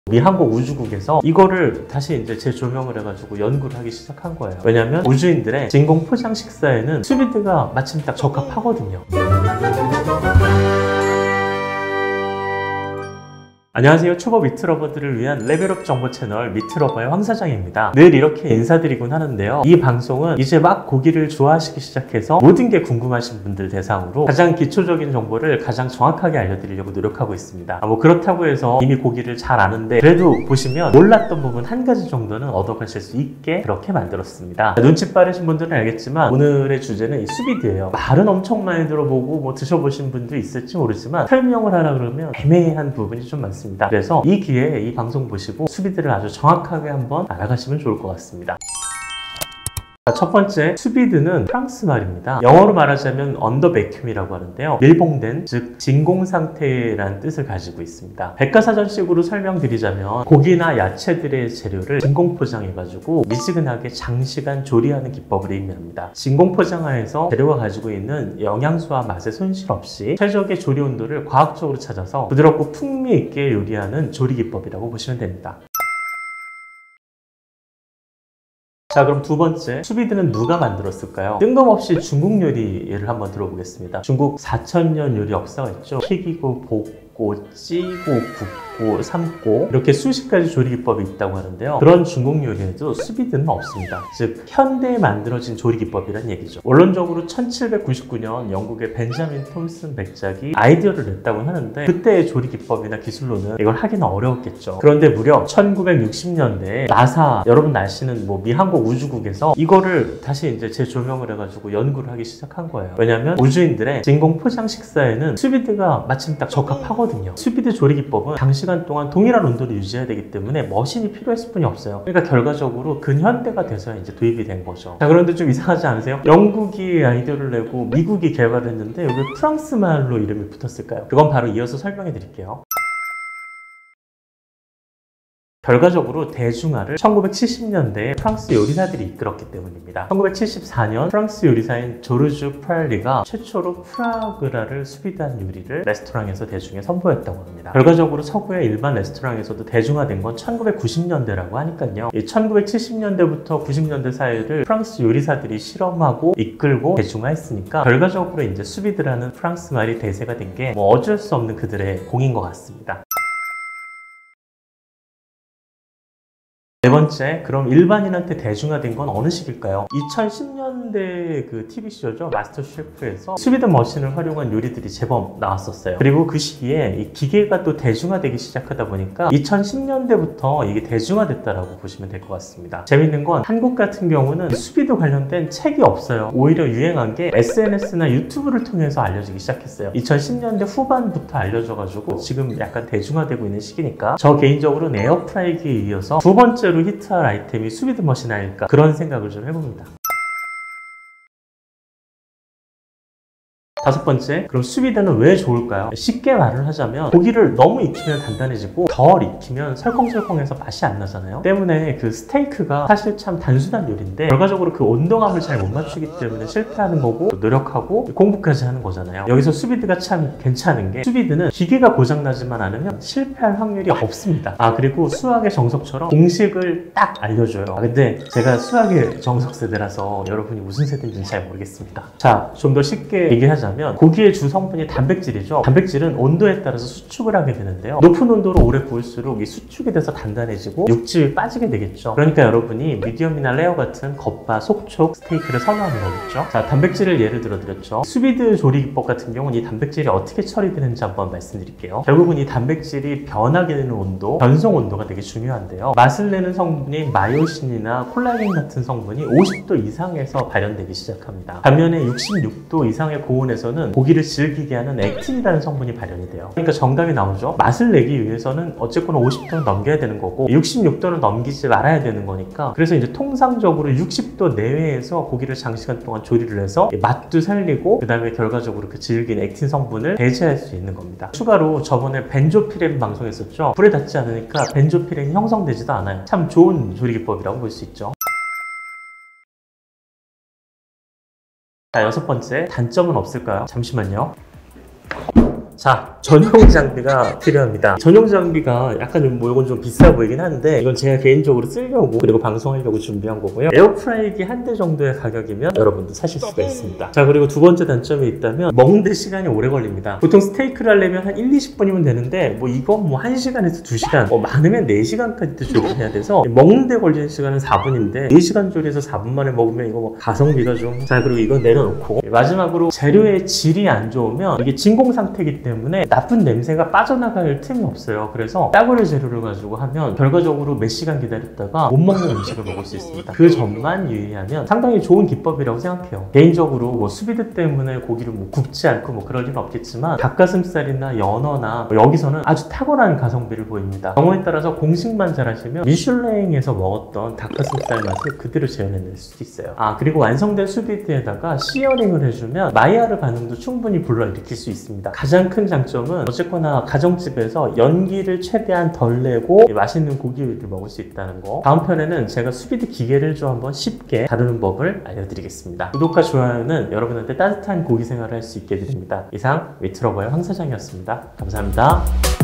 미 항공우주국에서 이거를 다시 이제 재조명을 해가지고 연구를 하기 시작한 거예요. 왜냐면 우주인들의 진공 포장 식사에는 수비드가 마침 딱 적합하거든요. 안녕하세요. 초보 미트러버들을 위한 레벨업 정보 채널 미트러버의 황 사장입니다. 늘 이렇게 인사드리곤 하는데요. 이 방송은 이제 막 고기를 좋아하시기 시작해서 모든 게 궁금하신 분들 대상으로 가장 기초적인 정보를 가장 정확하게 알려드리려고 노력하고 있습니다. 뭐 그렇다고 해서 이미 고기를 잘 아는데 그래도 보시면 몰랐던 부분 한 가지 정도는 얻어가실 수 있게 그렇게 만들었습니다. 눈치 빠르신 분들은 알겠지만 오늘의 주제는 이 수비드예요. 말은 엄청 많이 들어보고 뭐 드셔보신 분도 있을지 모르지만 설명을 하라 그러면 애매한 부분이 좀 많습니다. 그래서 이 기회에 이 방송 보시고 수비드를 아주 정확하게 한번 알아가시면 좋을 것 같습니다. 첫 번째, 수비드는 프랑스 말입니다. 영어로 말하자면 언더 베큐움이라고 하는데요. 밀봉된, 즉 진공 상태라는 뜻을 가지고 있습니다. 백과사전식으로 설명드리자면 고기나 야채들의 재료를 진공 포장해가지고 미지근하게 장시간 조리하는 기법을 의미합니다. 진공 포장하에서 재료가 가지고 있는 영양소와 맛의 손실 없이 최적의 조리 온도를 과학적으로 찾아서 부드럽고 풍미 있게 요리하는 조리 기법이라고 보시면 됩니다. 자, 그럼 두 번째, 수비드는 누가 만들었을까요? 뜬금없이 중국 요리를 한번 들어보겠습니다. 중국 4000년 요리 역사가 있죠. 튀기고 볶고 찌고 굽고 삶고 이렇게 수십 가지 조리 기법이 있다고 하는데요. 그런 중국 요리에도 수비드는 없습니다. 즉 현대에 만들어진 조리 기법이란 얘기죠. 원론적으로 1799년 영국의 벤자민 톰슨 백작이 아이디어를 냈다고 하는데 그때의 조리 기법이나 기술로는 이걸 하기는 어려웠겠죠. 그런데 무려 1960년대에 나사, 여러분 아시는 미 항공우주국에서 이거를 다시 이제 재조명을 해가지고 연구를 하기 시작한 거예요. 왜냐면 우주인들의 진공 포장 식사에는 수비드가 마침 딱 적합하거든요. 수비드 조리 기법은 장시간 동안 동일한 온도를 유지해야 되기 때문에 머신이 필요했을 뿐이 없어요. 그러니까 결과적으로 근현대가 돼서 이제 도입이 된 거죠. 자, 그런데 좀 이상하지 않으세요? 영국이 아이디어를 내고 미국이 개발을 했는데 왜 프랑스 말로 이름이 붙었을까요? 그건 바로 이어서 설명해 드릴게요. 결과적으로 대중화를 1970년대에 프랑스 요리사들이 이끌었기 때문입니다. 1974년 프랑스 요리사인 조르주 프랄리가 최초로 푸아그라를 수비드한 요리를 레스토랑에서 대중에 선보였다고 합니다. 결과적으로 서구의 일반 레스토랑에서도 대중화된 건 1990년대라고 하니까요. 이 1970년대부터 90년대 사이를 프랑스 요리사들이 실험하고 이끌고 대중화했으니까 결과적으로 이제 수비드라는 프랑스 말이 대세가 된 게 어쩔 수 없는 그들의 공인 것 같습니다. 네 번째, 그럼 일반인한테 대중화된 건 어느 시기일까요? 2010년대 그 TV쇼죠. 마스터 셰프에서 수비드 머신을 활용한 요리들이 제법 나왔었어요. 그리고 그 시기에 이 기계가 또 대중화되기 시작하다 보니까 2010년대부터 이게 대중화됐다라고 보시면 될 것 같습니다. 재밌는 건 한국 같은 경우는 수비드 관련된 책이 없어요. 오히려 유행한 게 SNS나 유튜브를 통해서 알려지기 시작했어요. 2010년대 후반부터 알려져가지고 지금 약간 대중화되고 있는 시기니까 저 개인적으로는 에어프라이기에 이어서 두 번째 히트할 아이템이 수비드 머신 아닐까 그런 생각을 좀 해봅니다. 다섯 번째, 그럼 수비드는 왜 좋을까요? 쉽게 말을 하자면 고기를 너무 익히면 단단해지고 덜 익히면 설컹설컹해서 맛이 안 나잖아요. 때문에 그 스테이크가 사실 참 단순한 요리인데 결과적으로 그 온도감을 잘 못 맞추기 때문에 실패하는 거고 노력하고 공부까지 하는 거잖아요. 여기서 수비드가 참 괜찮은 게 수비드는 기계가 고장나지만 않으면 실패할 확률이 없습니다. 그리고 수학의 정석처럼 공식을 딱 알려줘요. 근데 제가 수학의 정석 세대라서 여러분이 무슨 세대인지는 잘 모르겠습니다. 자, 좀 더 쉽게 얘기하자면 고기의 주 성분이 단백질이죠. 단백질은 온도에 따라서 수축을 하게 되는데요. 높은 온도로 오래 구울수록 이 수축이 돼서 단단해지고 육즙이 빠지게 되겠죠. 그러니까 여러분이 미디엄이나 레어 같은 겉바 속촉 스테이크를 선호하는 거겠죠. 자, 단백질을 예를 들어 드렸죠. 수비드 조리 기법 같은 경우는 이 단백질이 어떻게 처리되는지 한번 말씀드릴게요. 결국은 이 단백질이 변하게 되는 온도, 변성 온도가 되게 중요한데요. 맛을 내는 성분인 마요신이나 콜라겐 같은 성분이 50도 이상에서 발현되기 시작합니다. 반면에 66도 이상의 고온에서는 고기를 질기게 하는 액틴이라는 성분이 발현이 돼요. 그러니까 정답이 나오죠. 맛을 내기 위해서는 어쨌거나 50도는 넘겨야 되는 거고 66도는 넘기지 말아야 되는 거니까 그래서 이제 통상적으로 60도 내외에서 고기를 장시간 동안 조리를 해서 맛도 살리고 그 다음에 결과적으로 그 질긴 액틴 성분을 배제할 수 있는 겁니다. 추가로 저번에 벤조피렌 방송했었죠. 불에 닿지 않으니까 벤조피렌이 형성되지도 않아요. 참 좋은 조리 기법이라고 볼 수 있죠. 자, 여섯 번째, 단점은 없을까요? 잠시만요. 자, 전용 장비가 필요합니다. 전용 장비가 약간 뭐 이건 좀 비싸 보이긴 한데 이건 제가 개인적으로 쓰려고 그리고 방송하려고 준비한 거고요. 에어프라이기 한 대 정도의 가격이면 여러분도 사실 수가 있습니다. 자, 그리고 두 번째 단점이 있다면 먹는데 시간이 오래 걸립니다. 보통 스테이크를 하려면 한 1, 20분이면 되는데 뭐 이건 뭐 1시간에서 2시간 많으면 4시간까지도 조리해야 돼서 먹는데 걸리는 시간은 4분인데 4시간 조리해서 4분 만에 먹으면 이거 뭐 가성비가 좀... 자, 그리고 이건 내려놓고 마지막으로 재료의 질이 안 좋으면 이게 진공 상태이기 때문에 나쁜 냄새가 빠져나갈 틈이 없어요. 그래서 싸구려 재료를 가지고 하면 결과적으로 몇 시간 기다렸다가 못 먹는 음식을 먹을 수 있습니다. 그 점만 유의하면 상당히 좋은 기법이라고 생각해요. 개인적으로 뭐 수비드 때문에 고기를 뭐 굽지 않고 뭐 그럴 일은 없겠지만 닭가슴살이나 연어나 뭐 여기서는 아주 탁월한 가성비를 보입니다. 경우에 따라서 공식만 잘하시면 미슐랭에서 먹었던 닭가슴살 맛을 그대로 재현해낼 수도 있어요. 아, 그리고 완성된 수비드에다가 시어링을 해주면 마이야르 반응도 충분히 불러일으킬 수 있습니다. 가장 큰 장점은 어쨌거나 가정집에서 연기를 최대한 덜 내고 맛있는 고기를 먹을 수 있다는 거. 다음 편에는 제가 수비드 기계를 좀 한번 쉽게 다루는 법을 알려드리겠습니다. 구독과 좋아요는 여러분한테 따뜻한 고기 생활을 할 수 있게 해드립니다. 이상 위트러버의 황 사장이었습니다. 감사합니다.